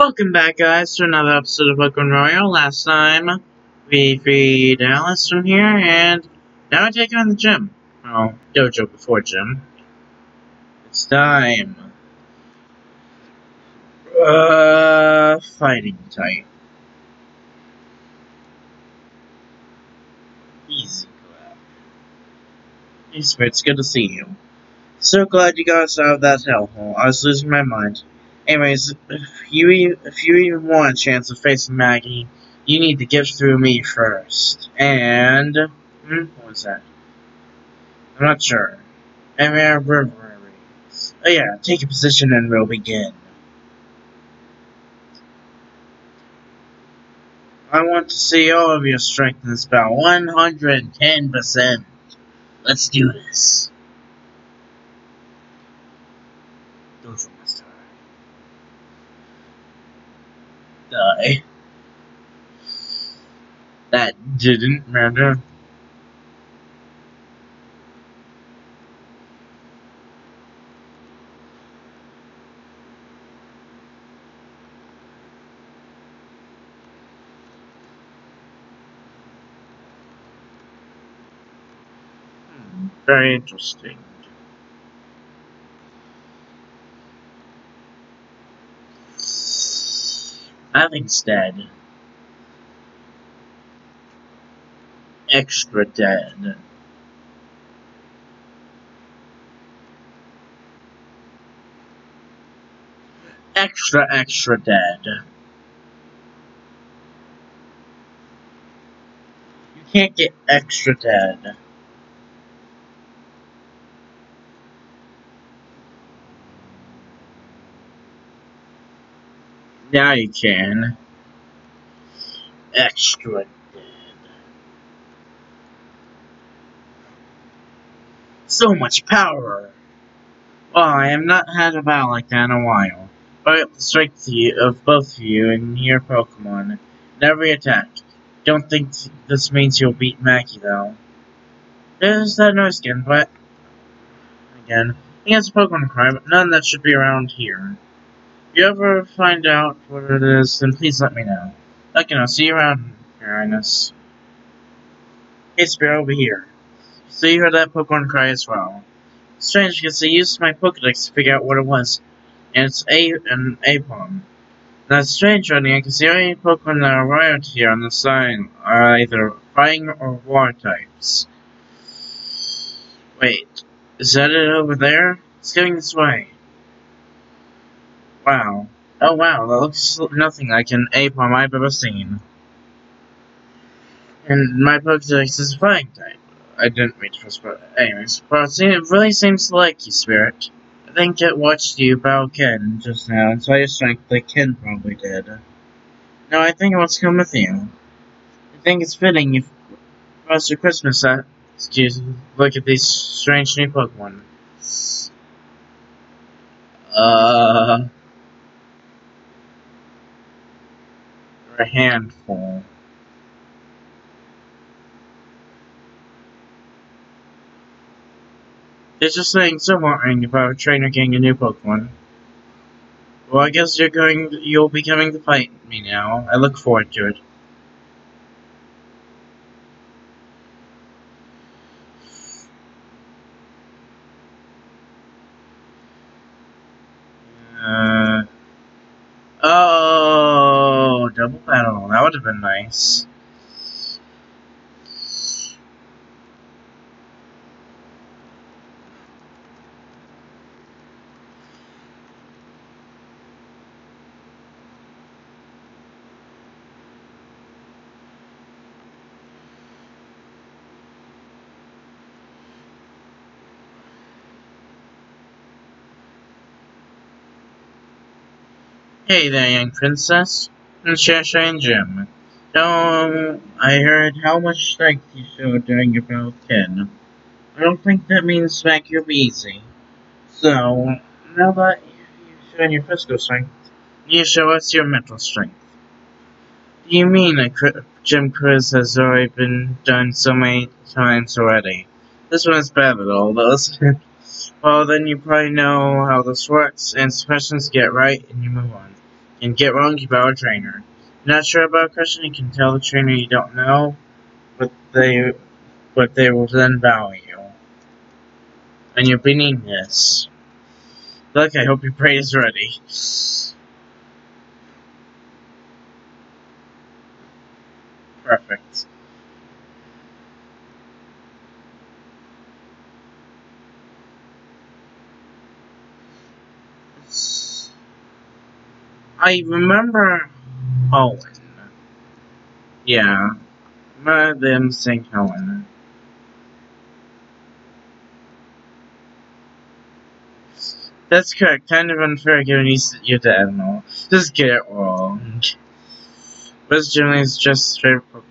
Welcome back, guys, to another episode of Pokemon Royal. Last time, we freed Alice from here, and now I take her in the gym. Well, dojo before gym. It's time. Fighting type. Easy clap. Hey, Spritz, good to see you. So glad you got us out of that hellhole. I was losing my mind. Anyways, if you even want a chance of facing Maggie, you need to get through me first. And what was that? I'm not sure. Oh yeah, take a position and we'll begin. I want to see all of your strength in this battle. 110%. Let's do this. Dojo Master. Die. That didn't matter. Very interesting. Nothing's dead. Extra dead. Extra dead. You can't get extra dead. Now you can. Extra dead. So much power! Well, I have not had a battle like that in a while. But I got the strength of both of you and your Pokemon in every attack. Don't think this means you'll beat Maggie, though. There's that noise again, but again, he has a Pokemon cry, but none that should be around here. If you ever find out what it is, then please let me know. Okay, I'll see you around, Your Highness. Hey, Spear, over here. So you heard that Pokemon cry as well. Strange, because I used my Pokedex to figure out what it was, and it's an Aipom. That's strange, Rodney, because the only Pokemon that are around here on the sign are either fighting or water types. Wait, is that it over there? It's going this way. Wow. Oh wow, that looks nothing like an Aipom I've ever seen. And my Pokedex is a fighting type. I didn't read first, but anyways. Well, it really seems to like you, Spirit. I think it watched you battle Ken just now, and saw your strength like Ken probably did. No, I think it wants to come with you. I think it's fitting if for us for Christmas that look at these strange new Pokemon. They're a handful. It's just saying so wondering about a trainer getting a new Pokemon. Well, I guess you'll be coming to fight me now. I look forward to it. Oh, double battle. That would have been nice. Hey there, young princess. I'm Shasha and Jim. So, I heard how much strength you showed during your battle with Ken. I don't think that means smack you'll be easy. So, now that you've shown your physical strength, you show us your mental strength. Do you mean a gym quiz has already been done so many times already? This one is bad at all, though. Well, then you probably know how this works, and questions get right, and you move on. And get wrong about a trainer. You're not sure about a question, you can tell the trainer you don't know, but they will then value. And you're beneath this. Look, I hope your prey is ready. Perfect. I remember Helen. Yeah. I remember them saying Helen. That's correct. Kind of unfair given you're the animal. Just get it wrong. But generally it's just straight Pokemon.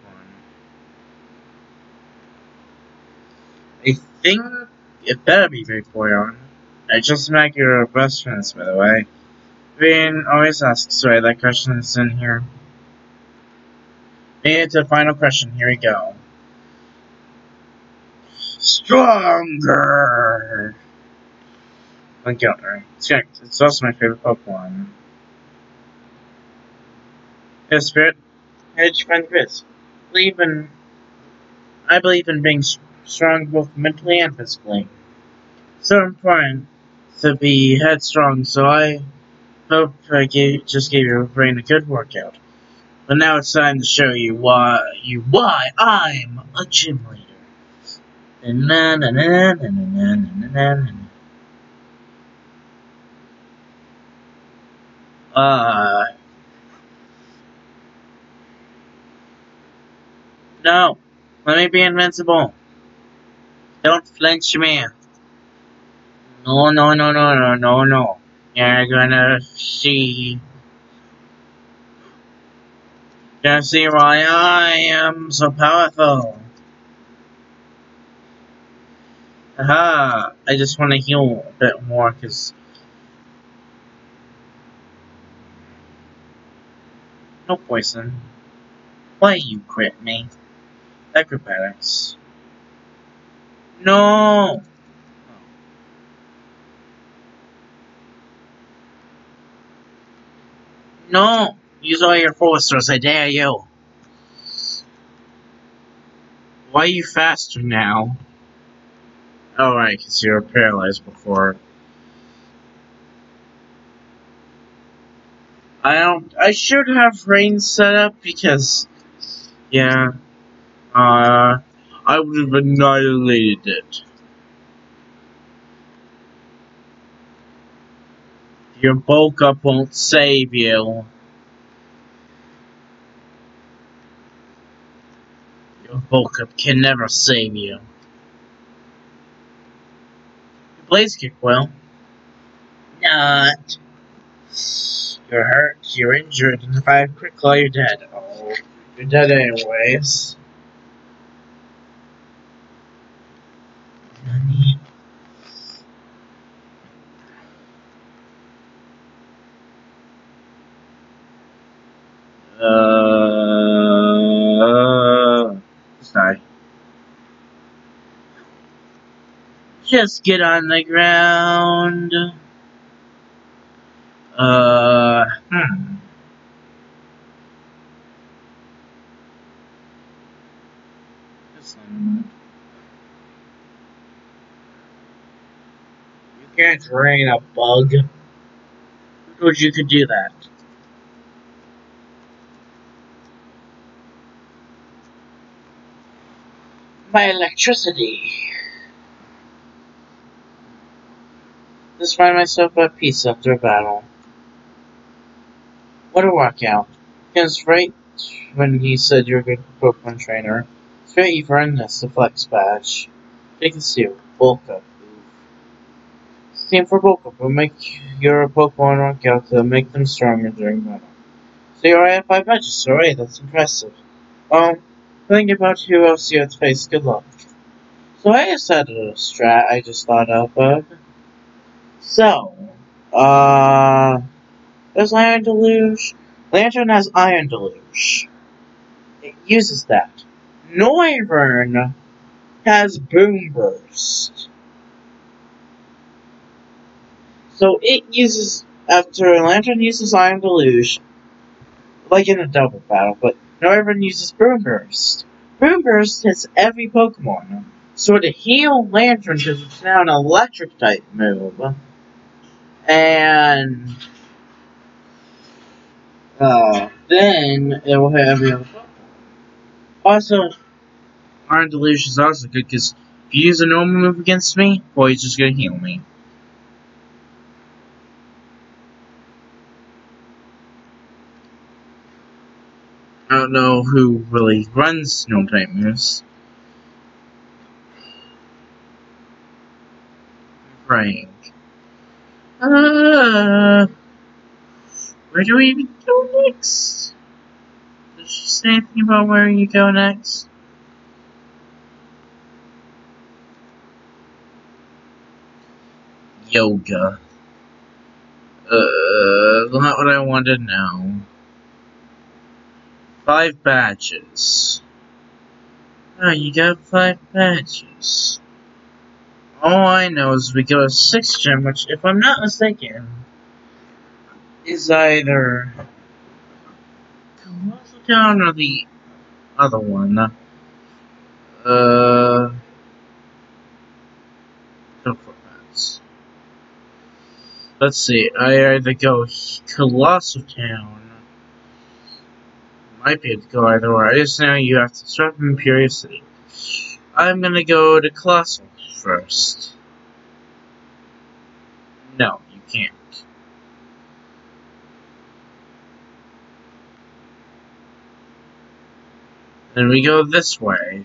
I think it better be Vaporeon. I just met your best friends, by the way. Vin always asks why that question is in here. Made it to the final question. Here we go. Stronger! Encounter. It's correct. It's also my favorite Pokemon. Hey, Spirit. How did you find the quiz? I believe in being strong both mentally and physically. So important to be headstrong, so I hope I just gave your brain a good workout. But now it's time to show you why I'm a gym leader. Na na na na na na na na na. No. Let me be invincible. Don't flinch me. No, no, no, no, no, no, no. You're gonna see. Gonna see why I am so powerful. Aha. I just want to heal a bit more, because... No poison. Why you crit me? Acrobatics. No! No! Use all your forces, I dare you! Why are you faster now? Oh, right, because you were paralyzed before. I should have rain set up because... Yeah. I would have annihilated it. Your bulk up won't save you. Your bulk up can never save you. Your Blaze Kick will. Not. You're hurt, you're injured, and if I have Quick Claw, you're dead. Oh, you're dead anyways. Nani? Just die. Just get on the ground. You can't drain a bug. Who told you could do that? My electricity. Just find myself at peace after a battle. What a walkout. Because right when he said you're a good Pokemon trainer, straight you've earned this, the Flex Badge. Take a suit. Bulk up. Same for bulk up. Will make your Pokemon work out to make them stronger during battle. So you already have 5 badges, alright, that's impressive. Think about who else you have to face, good luck. So I just had a strat I just thought of. So, there's Iron Deluge. Lantern has Iron Deluge. It uses that. Noivern has Boom Burst. So it uses After Lantern uses Iron Deluge, like in a double battle, but Noivern uses Boom Burst. Boom Burst hits every Pokemon. So to heal Lantern, because it's now an electric type move, and then it will hit every other Pokemon. Also, Iron Deluge is also good because if you use a normal move against me, well, he's just gonna heal me. I don't know who really runs Snow type moves. Frank. Where do we even go next? Does she say anything about where you go next? Yoga. Not what I wanted to know. 5 badges. Oh, you got 5 badges. All I know is we go to 6th gym, which, if I'm not mistaken, is either Colossal Town or the other one. Let's see, I either go Colossal Town. Might be able to go either way. I just know you have to start from Imperial City. I'm gonna go to Colossal first. No, you can't. Then we go this way.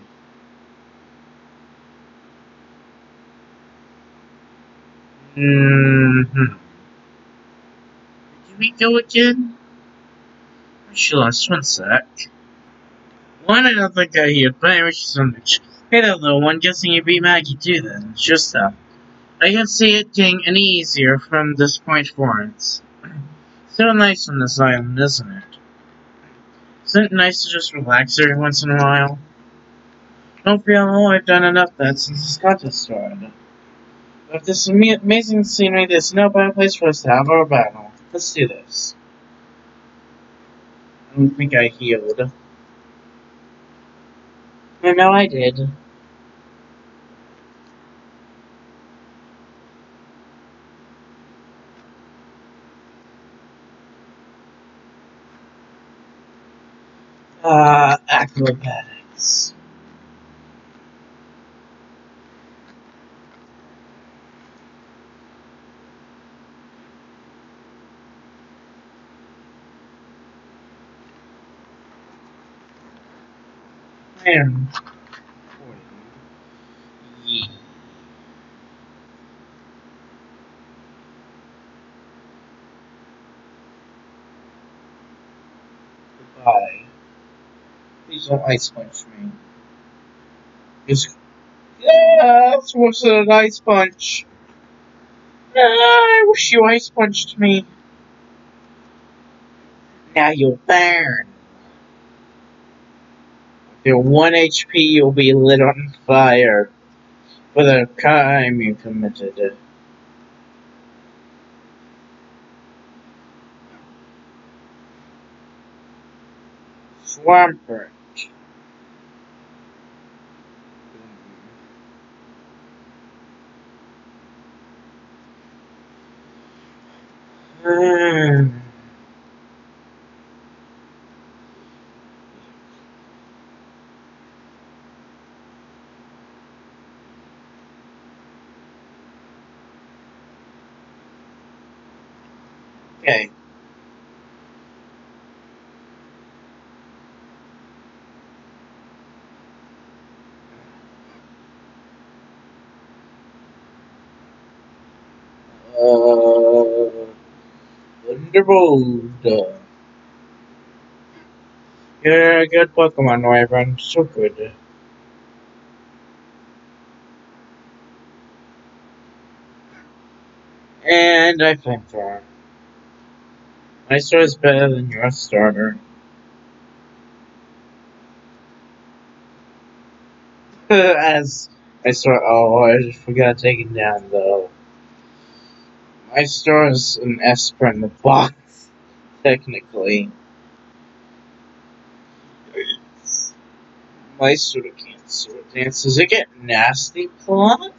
Did we go again? Actually, last one sec. One, I don't think I hear, but anyway, she's on the hey there, little one, guessing you beat Maggie too then. It's just that. I can see it getting any easier from this point forwards. So nice on this island, isn't it? Isn't it nice to just relax every once in a while? Don't feel I've done enough of that since this contest started. With this amazing scenery, there's no better place for us to have our battle. Let's do this. I don't think I healed. I know I did. Acrobatics. And yeah. Goodbye. Please don't ice punch me. Just yes, what's an ice punch? I wish you ice punched me. Now you'll burn. If you're 1 HP, you'll be lit on fire for the crime you committed. Swampert. Okay. Thunderbolt. You're a good Pokemon, Wyvern. So good. And I Flamethrower. My starter is better than your starter. As I start, oh, I just forgot taking down though. I store as an Esper in the box, technically. My sort of can't sort of dance. Does it get nasty plot?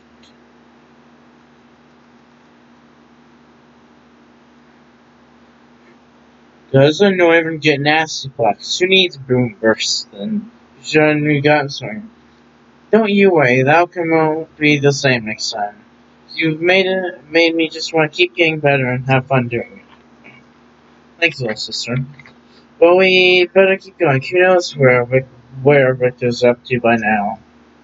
Doesn't no even get nasty plot? Who needs boom burst then? You should have new gun swing. Don't you worry, the outcome won't be the same next time. You've made me just want to keep getting better and have fun doing it. Thanks, little sister. But we better keep going. Who knows where Victor's up to by now?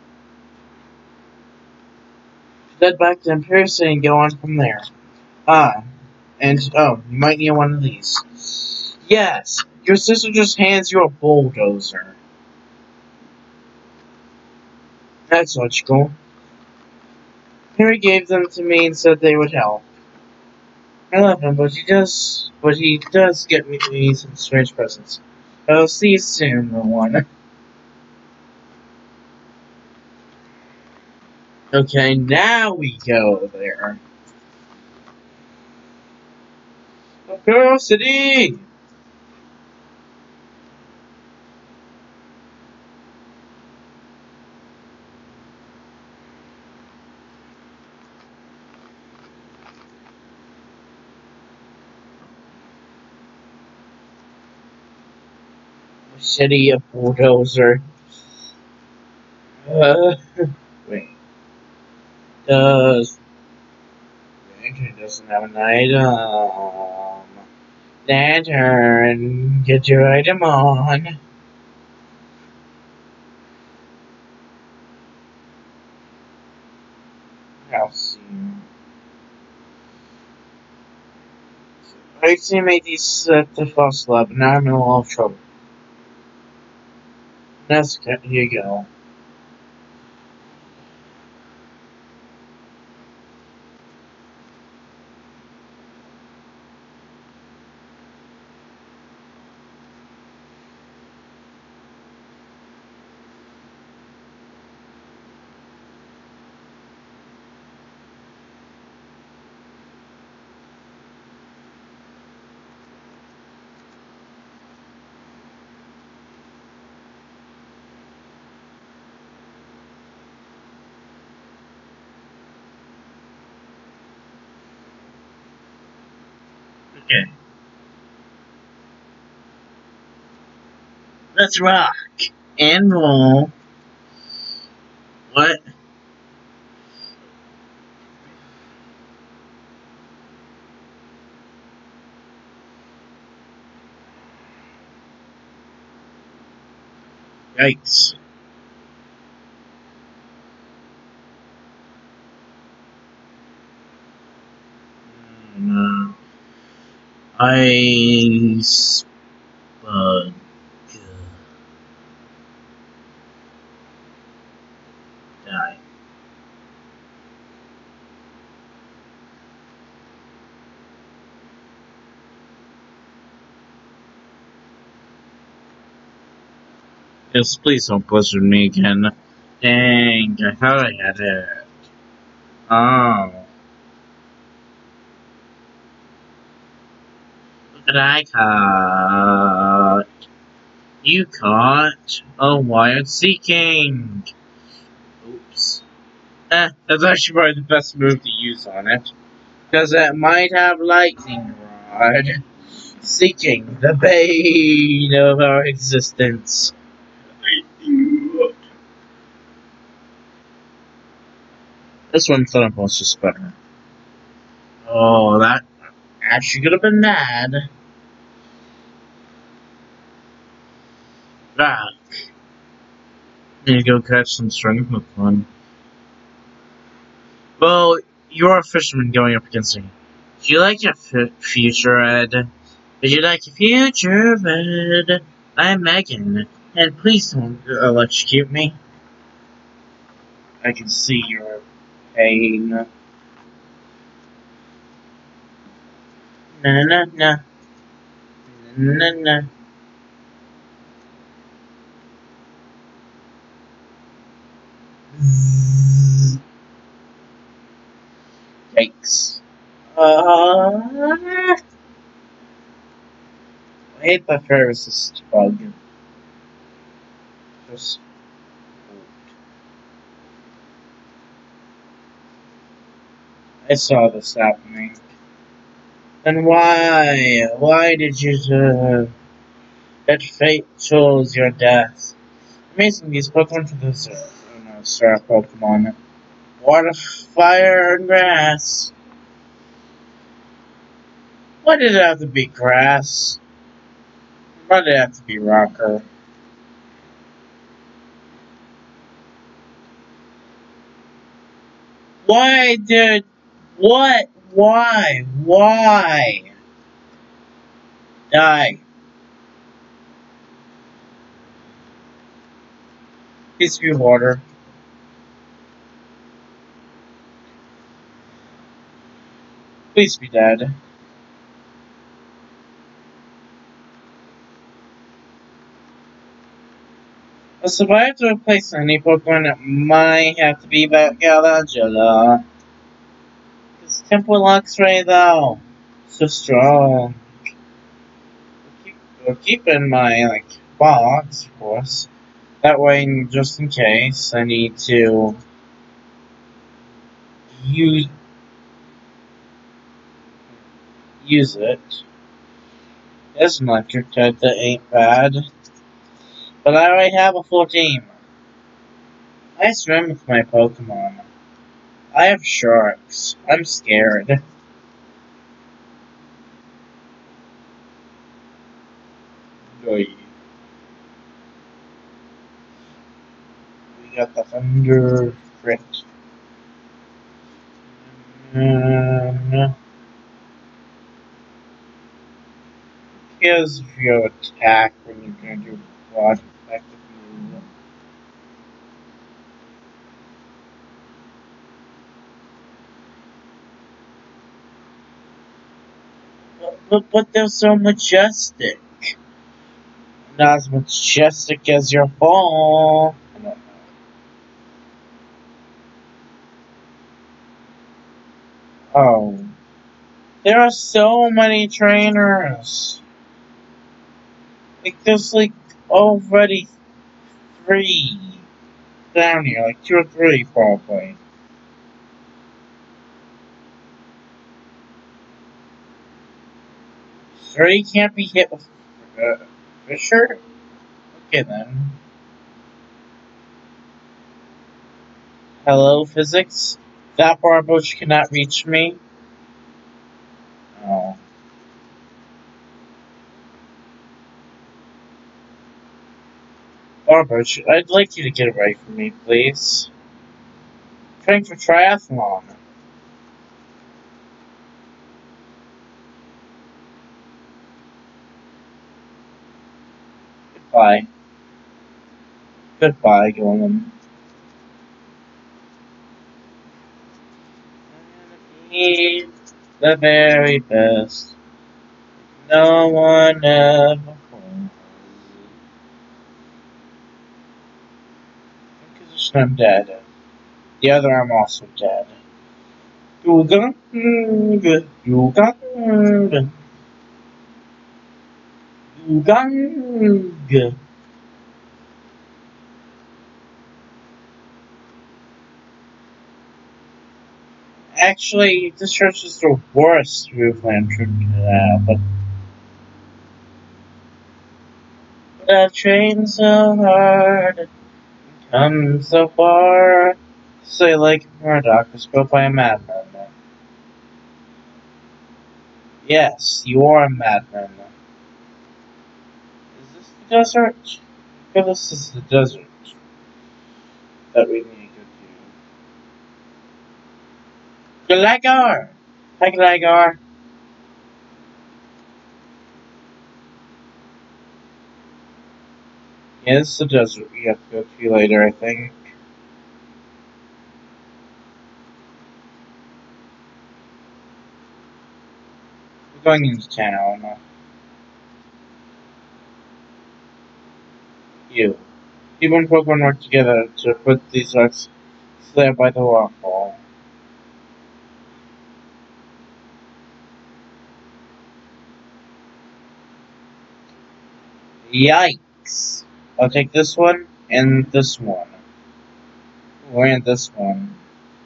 Head back to Imperial City and go on from there. You might need one of these. Yes, your sister just hands you a bulldozer. That's logical. Harry gave them to me and said they would help. I love him, but he does get me some strange presents. I'll see you soon, little one. Okay, now we go there. Imperial City! City, a bulldozer. Uh, wait. Does Lantern doesn't have an item? Lantern, get your item on. I'll see. I made these at the Frost Lab, and now I'm in a lot of trouble. That's good. Here you go. Okay. Let's rock and roll. What? Yikes. Ice bug. Die. Yes, please don't blizzard me again. Dang, I thought I had it. Oh. Look what I caught. You caught a wild seeking. Oops. That's actually probably the best move to use on it. Because it might have lightning rod. Seeking the bane of our existence. This one thought was just better. Oh, that actually could have been mad. Ah, need to go catch some strength with one. Well, you're a fisherman going up against me. Do you like your future, Ed? Would you like your future, Ed? I'm Megan, and please don't electrocute me. I can see your pain. Na na na na. Na na. Yikes. I hate the fire resist bug. Just I saw this happening. Then why? Why did you that fate chose your death? Amazing, these Pokemon to this earth. Oh no, star Pokemon. Water, fire, and grass. Why did it have to be grass? Why did it have to be rocker? Why did... What? Why? Why? Die. Please be water. Please be dead. So if I have to replace any Pokemon, it might have to be that Galangela. Because Temple Luxray, though, so strong. We'll keep in my, like, box, of course. That way, just in case, I need to use it. There's an electric type that ain't bad. But I already have a full team. I swim with my Pokemon. I have sharks. I'm scared. Oy. We got the Thunder Crit. Here's your attack when you're going to do quad effective move. But they're so majestic. Not as majestic as your fall. Oh. There are so many trainers. Like, there's like already 3 down here. Like 2 or 3 probably. Three can't be hit with Fisher? Okay then. Hello, physics? That Barboach cannot reach me? Oh. Barboach, I'd like you to get away from me, please. Training for triathlon. Goodbye. Goodbye, Golem. Be the very best. No one ever was. Because I'm dead. The other I'm also dead. Yugang. Yugang. Yugang. Actually, this church is the worst Roofland trip to have, but I've trained so hard, come so far. Say like Murdoch was built by a madman. Yes, you are a madman. Is this the desert? Yeah, this is the desert that we need to go to. Gligar! Hi, Gligar. Yeah, this is the desert we have to go to later, I think. We're going into town. You. People and Pokemon work together to put these rocks there by the waterfall. Yikes. I'll take this one and this one. And this one.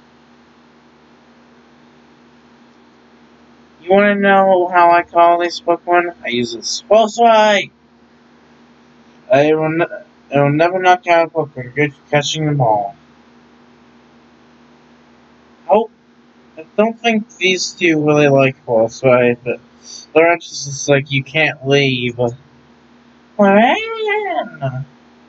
You wanna know how I call this Pokemon? I use this Pulse Ray! I will never knock out a Pokemon. Good for catching them all. Oh, I don't think these two really like Pulse Ray, but they're just like, you can't leave. The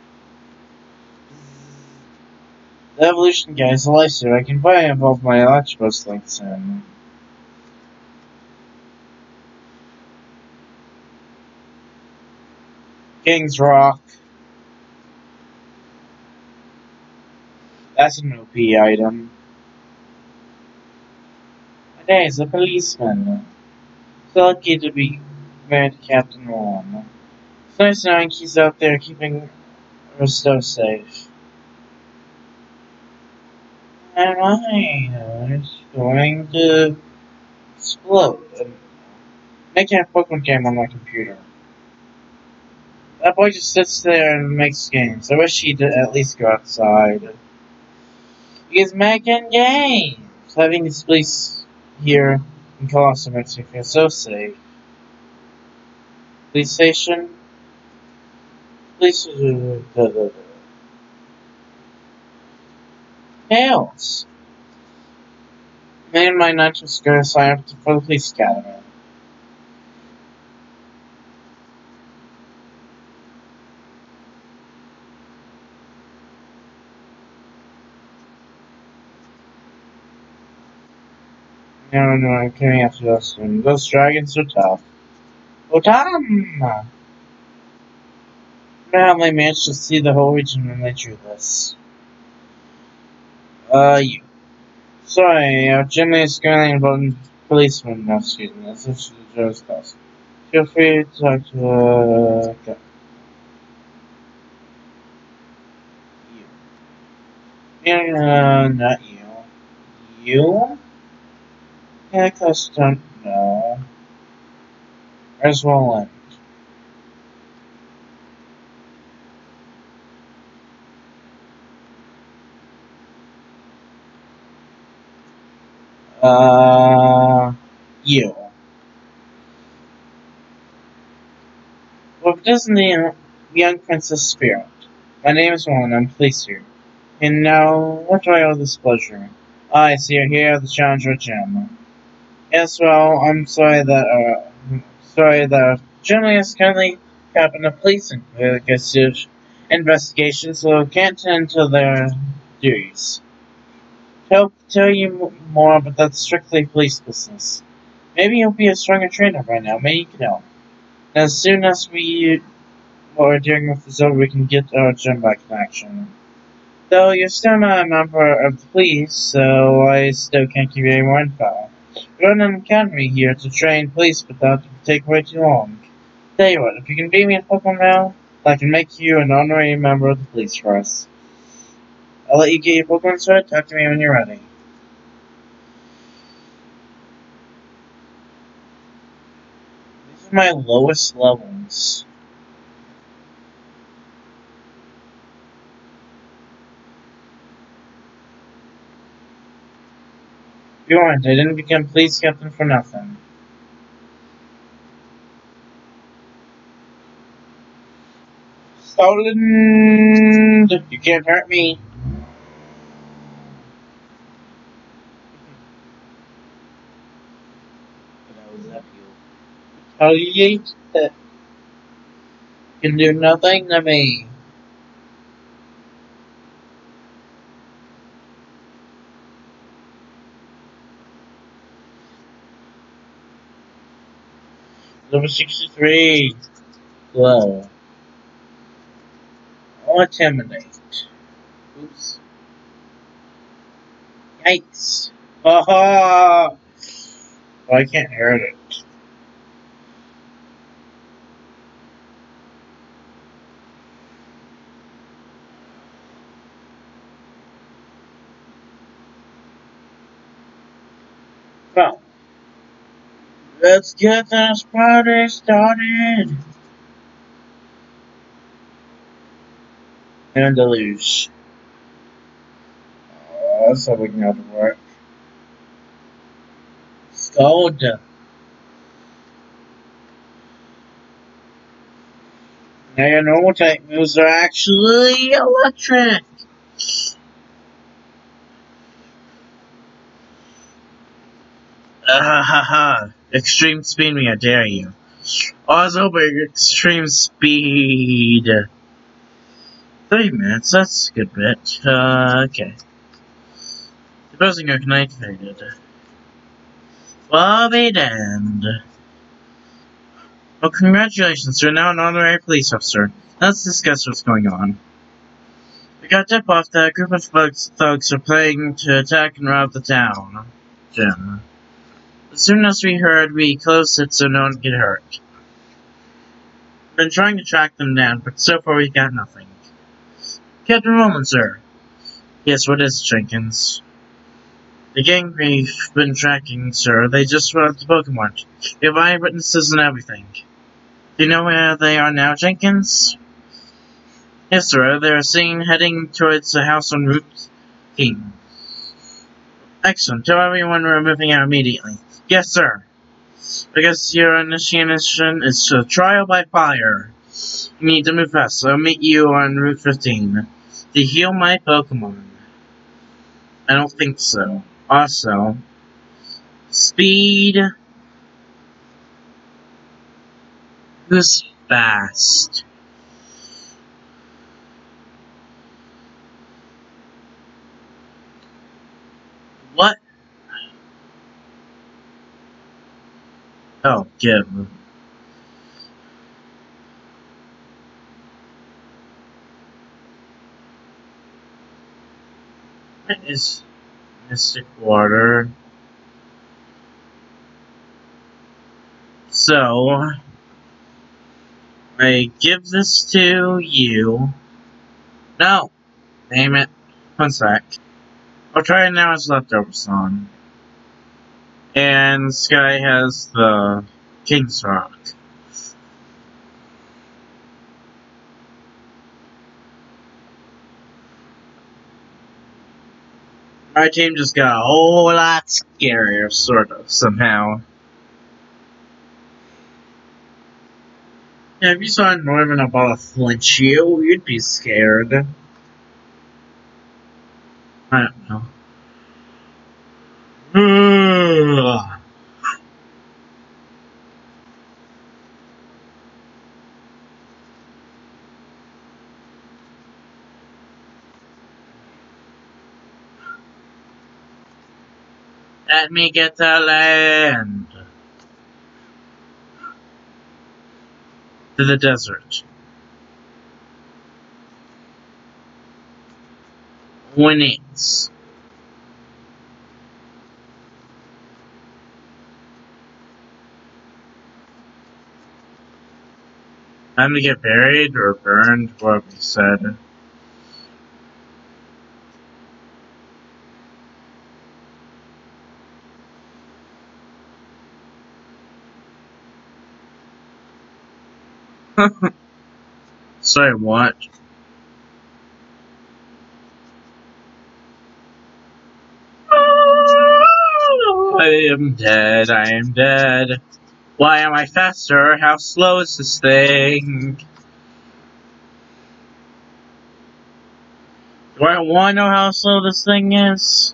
evolution guy is a lifesaver. I can probably involve my Electabuzz links in. King's Rock. That's an OP item. Today is a policeman. So lucky to be married to Captain Warm. It's nice knowing he's out there keeping Risto safe. And I is going to explode and making a Pokemon game on my computer. That boy just sits there and makes games. I wish he'd at least go outside. He's making games! Having this police here in Colossus makes me feel so safe. Police station? Police. Tails! Me and my knight was going to sign up for the police academy. No, I'm coming after those soon. Those dragons are tough. Otam! Now they managed to see the whole region when they drew this. You. Sorry, Jimmy is currently involved policeman. No, excuse me. That's just the Joe's class. Feel free to talk to, okay. You. Not you. You? Yeah, custom. No. Where's Roland? You. Well, Disney Young Princess Spirit. My name is Roland. I'm police here. And now, what do I owe this pleasure? I see you're here, the Challenger Gym. Yes, well, I'm sorry that Germany is currently capping a police investigation, so can't tend to their duties. He'll tell you more, but that's strictly police business. Maybe you'll be a stronger trainer by now, maybe you can help. As soon as we are dealing with this over, we can get our gym back in action. Though you're still not a member of the police, so I still can't give you any more info. We're in an academy here to train police, but that would take way too long. Tell you what, if you can beat me in Pokemon now, I can make you an honorary member of the police force. I'll let you get your Pokemon started. Talk to me when you're ready. These are my lowest levels. Be warned, I didn't become police captain for nothing. Stolen! You can't hurt me. But I was up you. Retaliate? Can do nothing to me. Number 63. Glow. I'll intimidate. Oops. Yikes. Haha! Well, I can't hurt it. Well, let's get this party started. And deluge. That's how we can have to work. Scald. Now your normal type moves are actually electric. Ha ha ha. Extreme speed me, I dare you. Ozobig extreme speed. 30 minutes, that's a good bit. Okay. Supposing you're connected. Well, be damned. Well, congratulations, you're now an honorary police officer. Let's discuss what's going on. We got tip off that a group of thugs are planning to attack and rob the town. Jim. As soon as we heard, we closed it so no one could get hurt. Been trying to track them down, but so far we got nothing. Captain Roman, sir. Yes, what is it, Jenkins? The gang we've been tracking, sir, they just robbed the Pokemon. We have eyewitnesses and everything. Do you know where they are now, Jenkins? Yes, sir, they are seen heading towards the house on Route 10. Excellent. Tell everyone we're moving out immediately. Yes, sir. Because your initiation is a trial by fire. You need to move fast, so I'll meet you on Route 15. To heal my Pokemon. I don't think so. Also, speed. Who's fast? What? Oh, give. What is Mystic Water? So, I give this to you. No! Damn it. One sec. I'll try it now as leftovers on. And Sky has the King's Rock. My team just got a whole lot scarier, sort of, somehow. Yeah, if you saw Norman about to flinch you, you'd be scared. I don't know. Let me get to land. To the desert. Winnings. Time to get buried or burned, whatever you said. Sorry, what? I am dead, I am dead. Why am I faster? How slow is this thing? Do I want to know how slow this thing is?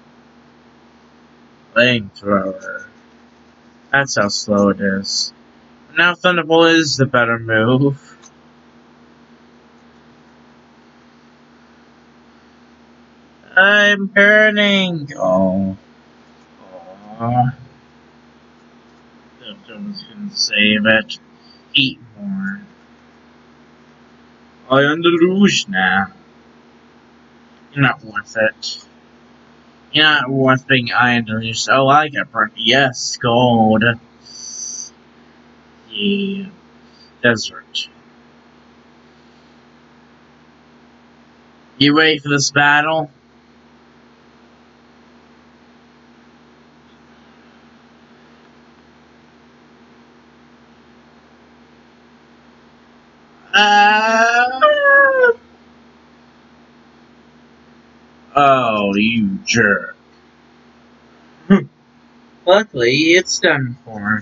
Flamethrower. That's how slow it is. Now Thunderbolt is the better move. I'm burning! Oh. Aww. Symptoms can save it. Eat more. I am the luge now. You're not worth it. You're not worth being iron deluge. Oh, I got burnt. Yes, gold. Yeah. Desert. You ready for this battle? Oh, you jerk. Luckily, it's done for.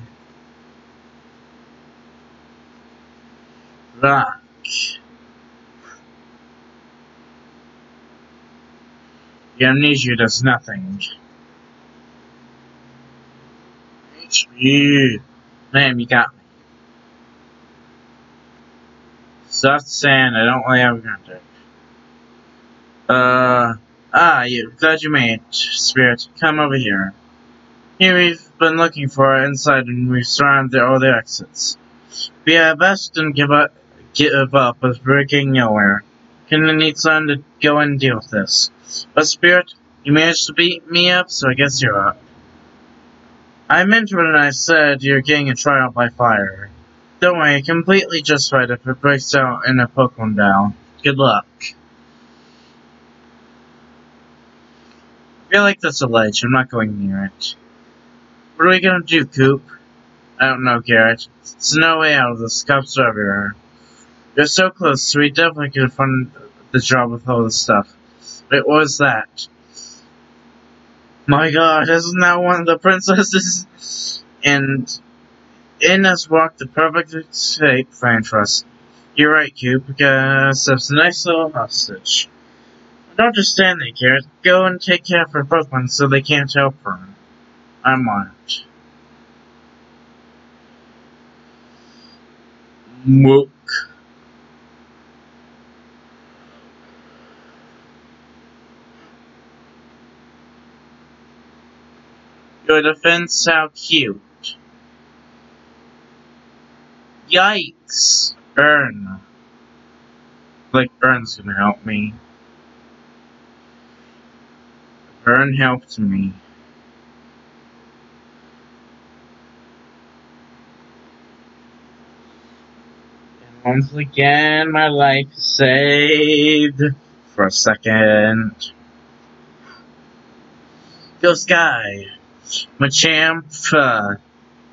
Rock. The amnesia does nothing. HP. Man, you got me. Soft sand, I don't really have contact. You. Glad you made it, Spirit. Come over here. Here we've been looking for inside and we've surrounded all the exits. We have best and give up as we're getting nowhere. Gonna need someone to go and deal with this. But Spirit, you managed to beat me up, so I guess you're up. I meant when I said you're getting a trial by fire. Don't worry, completely justified if it breaks out in a Pokemon battle. Good luck. I feel like that's a ledge, I'm not going near it. What are we gonna do, Coop? I don't know, Garrett. There's no way out of this. Cops are everywhere. You're so close, so we definitely could have done the job with all this stuff. But what was that? My god, isn't that one of the princesses? And in has walked the perfect escape plan for us. You're right, Coop, because that's a nice little hostage. Don't just stand there, Garrett. Go and take care of her Pokemon so they can't help her. I'm on it. Mook. Your defense, how cute. Yikes! Burn. Like Burn's gonna help me. Burn helped me. And once again, my life is saved. For a second. Go Sky! Machamp,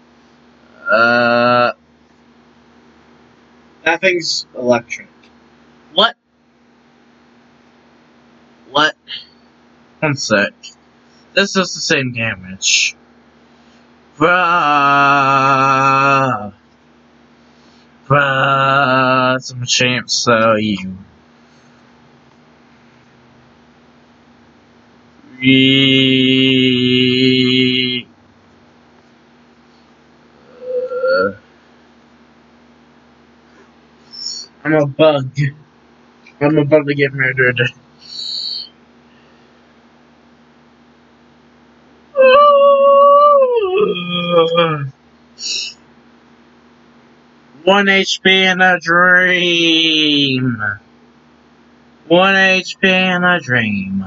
that thing's electric. What? What? One sec. This does the same damage. Bruh! Bruh! It's a Machamp, so you. I'm a bug. I'm about to get murdered. One HP in a dream. 1 HP in a dream.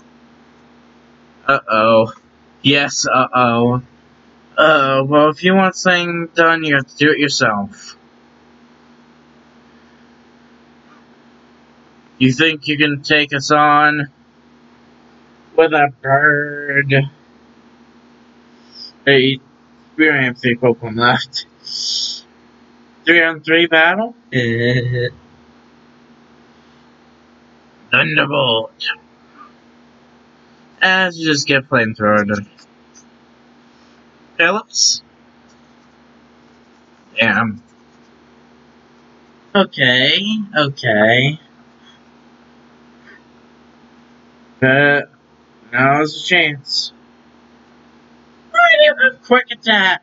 Uh-oh. Yes, uh-oh. Well, if you want something done, you have to do it yourself. You think you can take us on with a bird? Hey, we only have 3 Pokemon left. 3-on-3 battle? Thunderbolt. As you just get flamethrowered. Phillips? Damn. Okay, okay. But now's a chance. I do have quick attack.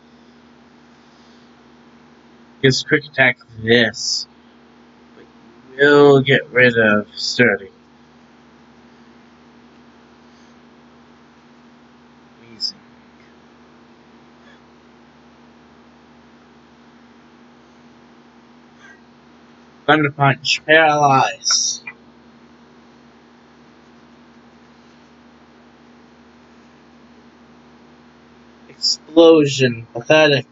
Because quick attack this. But we'll get rid of sturdy. Easy. Thunder Punch. Paralyze. Explosion. Pathetic.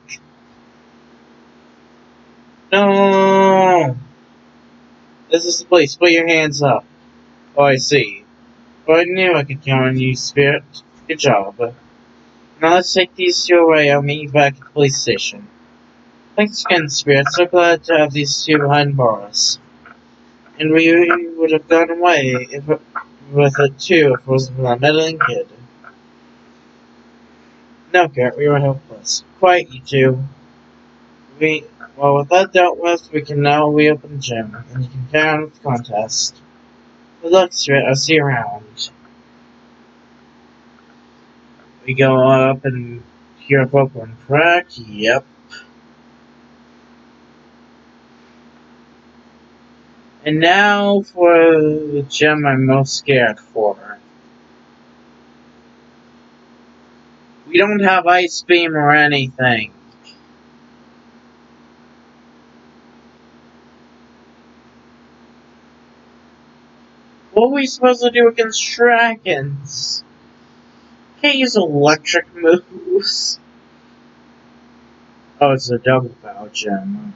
No! This is the place. Put your hands up. Oh, I see. Well, I knew I could count on you, Spirit. Good job. Now let's take these your way. I'll meet you back at the police station. Thanks again, Spirit. So glad to have these two behind bars. And we would have gone away if with it too if it wasn't for that meddling kid. No, Garrett, we were hopeless. Quite, you two. Well, with that dealt with, we can now reopen the gym, and you can carry on with the contest. Good luck to it, I'll see you around. We go up and hear a Pokemon crack, yep. And now for the gym I'm most scared for. We don't have Ice Beam or anything. What are we supposed to do against dragons? Can't use electric moves. Oh, it's a double power gem.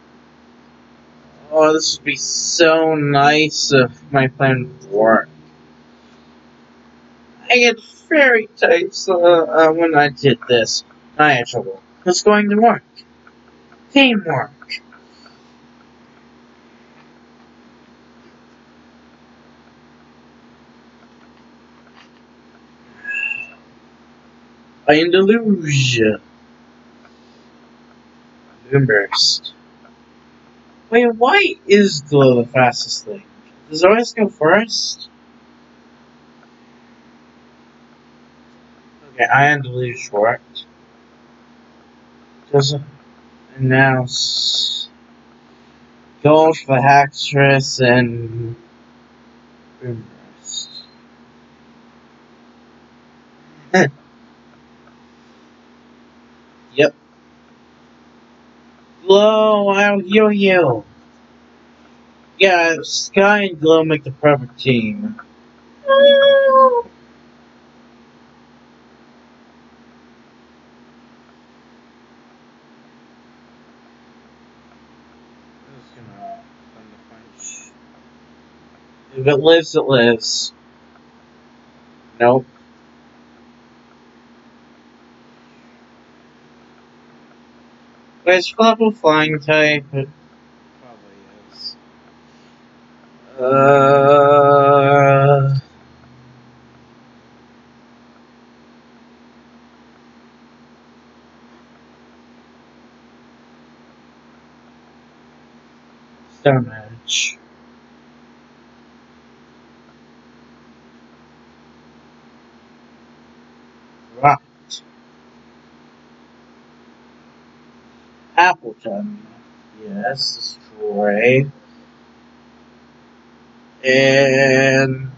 Oh, this would be so nice if my plan would work. I get fairy types when I did this. I had trouble. It's going to work. Teamwork. I am Deluge. Moonburst. Wait, why is Glow the fastest thing? Does it always go first? Okay, Iron Deluge worked. Doesn't announce Gold for Haxorus and Boomburst. Yep. Glow, I'll heal you. Yeah, Sky and Glow make the perfect team. If it lives, it lives. Nope. But it's probably flying type. It probably is. Stone Edge. Right. Appleton. Yes, destroy. And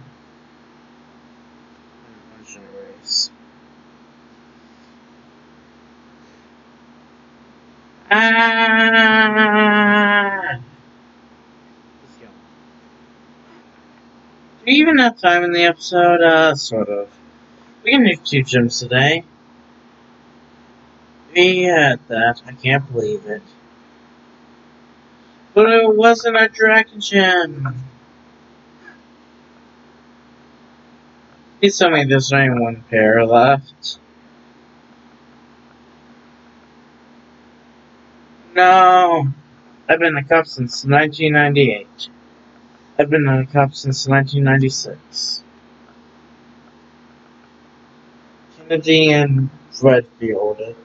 race. Ah! Do we even have time in the episode? Sort of. We can do 2 gyms today. We had that. I can't believe it. But it wasn't a Dragon Gym. Please tell me there's only 1 pair left. No! I've been a cup since 1998. I've been a cup since 1996. Kennedy and Redfield.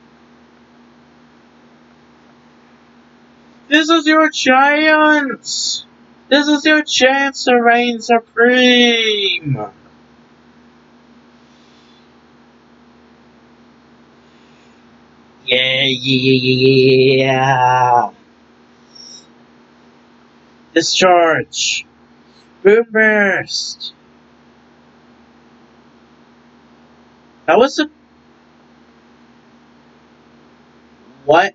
This is your chance! This is your chance to reign supreme! Yeah! Discharge! Boomburst! That was a... What?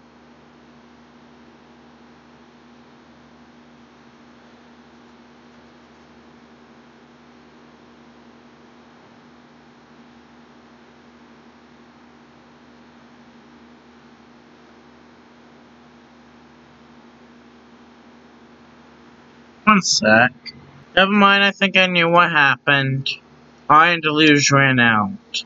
One sec. Never mind, I think I knew what happened. Iron Deluge ran out.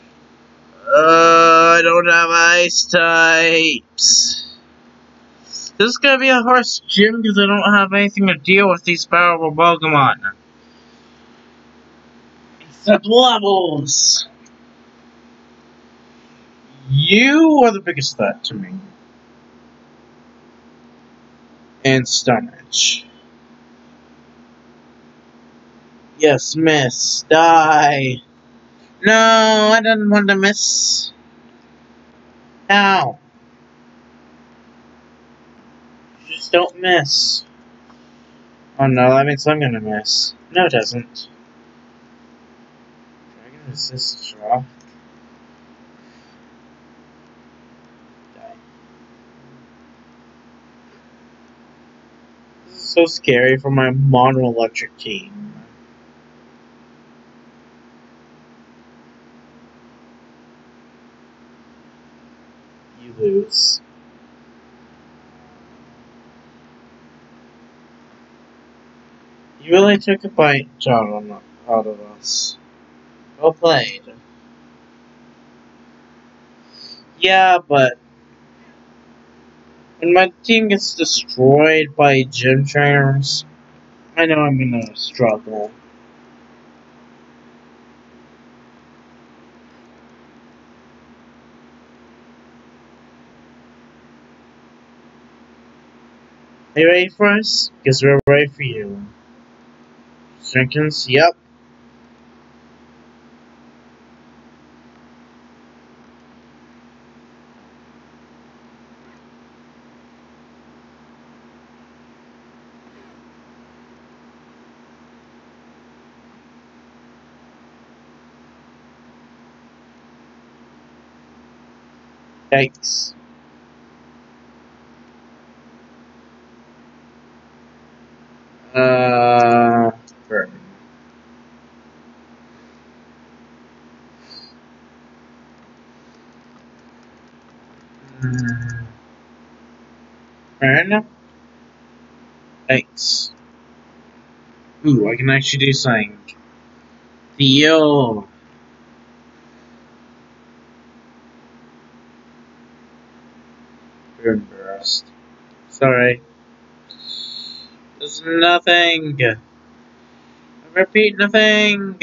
I don't have ice types. This is gonna be a harsh gym because I don't have anything to deal with these powerful Pokemon. Except levels! You are the biggest threat to me. And Stunich. Yes, miss. Die. No, I didn't want to miss. Ow. Just don't miss. Oh no, that means I'm gonna miss. No, it doesn't. Dragon resist draw. Die. This is so scary for my mono electric team. You lose. You really took a bite, John, out of us. Well played. Yeah, but when my team gets destroyed by gym trainers, I know I'm gonna struggle. Are you ready for us? Because we're ready for you. Jenkins, yep. Yikes. Burn. Burn? Yikes. Ooh, I can actually do something. Theo. Burn burst. Sorry. There's nothing. I repeat, nothing.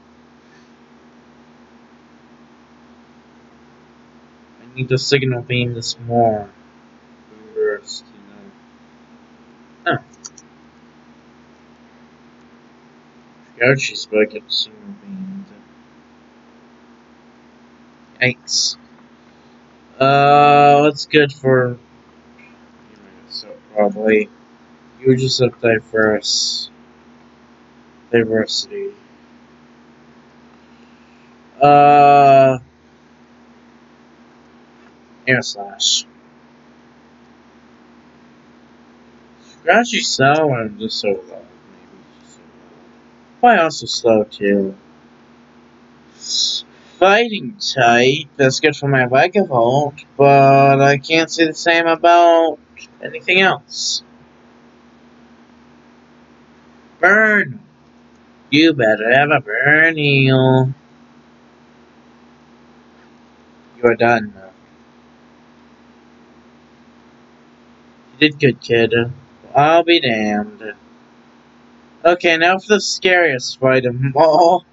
I need to signal beam this more. Burst, you know. Oh. Archie's back at signal beam. Yikes. What's good for... So probably... You just have diverse... Diversity. Air slash. Scratchy slow and just so low. Maybe just so low. Probably also slow too. Fighting type, that's good for my Megavolt, but I can't say the same about anything else. Burn! You better have a burn heal. You're done. You did good, kid. I'll be damned. Okay, now for the scariest fight of them all.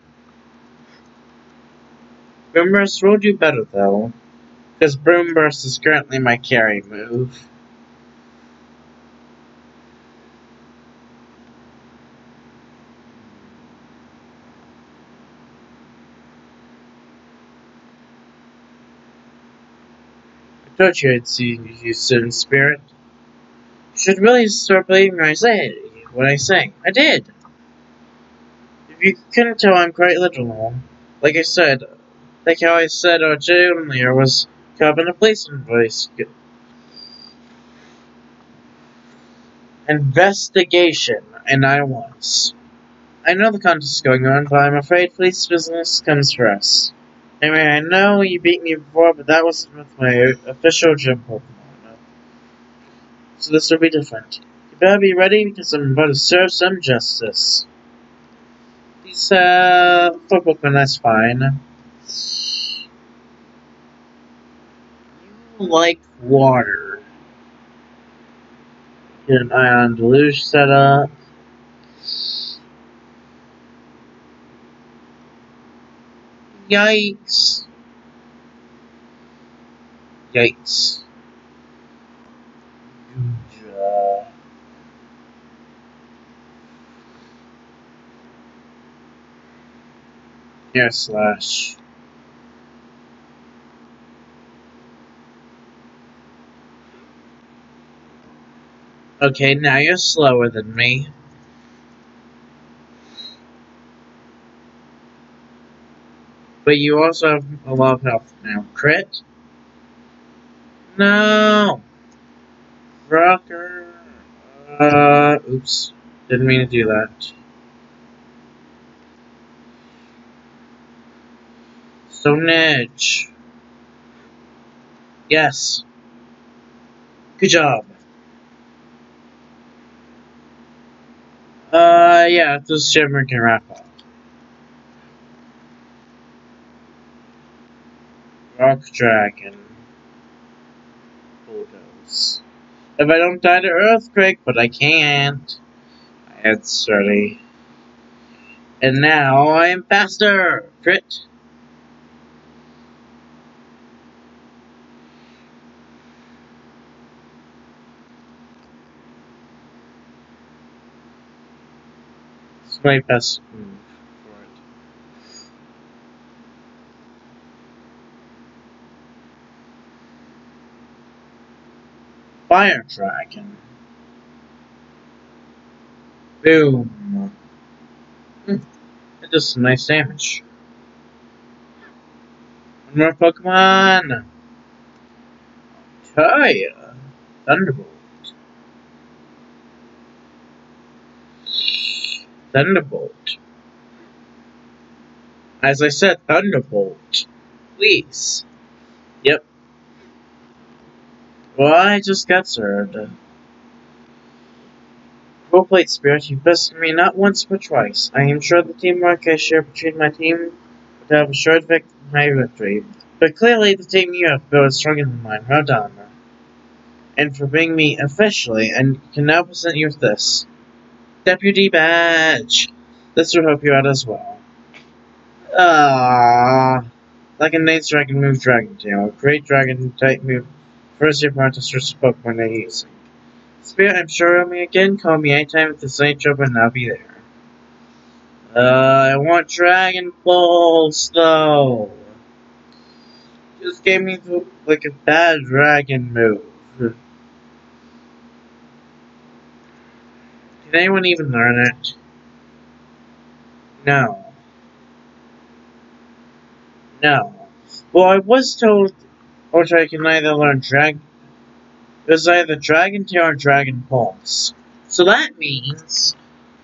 Boomburst will do better, though. Because Boomburst is currently my carry move. I told you I'd see you soon, Spirit. You should really start believing what I say. I did. If you couldn't tell, I'm quite literal. Like I said, like how I said earlier was caught in a police investigation, and I was. I know the contest is going on, but I'm afraid police business comes first. Anyway, I know you beat me before, but that wasn't with my official gym Pokemon. So this will be different. You better be ready, because I'm about to serve some justice. These, Pokemon, that's fine. You like water. Get an ion deluge set up. Yikes. Yikes. Here, slash. Okay, now you're slower than me. But you also have a lot of health now. Crit? No! Rocker. Oops. Didn't mean to do that. Stone Edge. Yes. Good job. Yeah, this shimmer can wrap up. Rock Dragon. Bulldoze. If I don't die to Earthquake, but I can't. It's ready. And now I am faster! Crit. It's my best move for it. Fire Dragon. Boom. That does some nice damage. One more Pokemon! Kaya. Thunderbolt. Thunderbolt. As I said, Thunderbolt. Please. Yep. Well, I just got served. Well played, Spirit. You bested me not once but twice. I am sure the teamwork I share between my team would have assured my victory. But clearly the team you have built is stronger than mine. Well done. And for being me officially, and can now present you with this. Deputy Badge! This will help you out as well. Like a Nate Dragon move Dragon Tail. Great Dragon type move. First your opponent to search the Pokemon they're using. Spirit, I'm sure of me again. Call me anytime with the same trouble and I'll be there. I want Dragon Balls though. Just gave me like a bad dragon move. Can anyone even learn it? No. No. Well, I was told, I can either learn it was either Dragon Tail or Dragon Pulse. So that means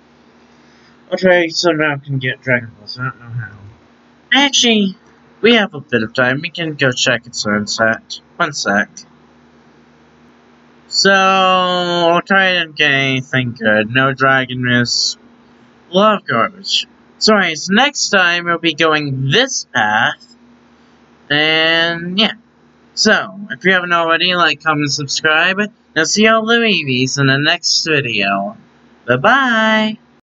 somehow can get Dragon Pulse. I don't know how. Actually, we have a bit of time. We can go check its sunset. One sec. So, I'll try and get anything good. No Dragon Miss. A lot of garbage. So anyways, next time we'll be going this path. And yeah. So, if you haven't already, like, comment, subscribe. And I'll see all the babies in the next video. Bye-bye!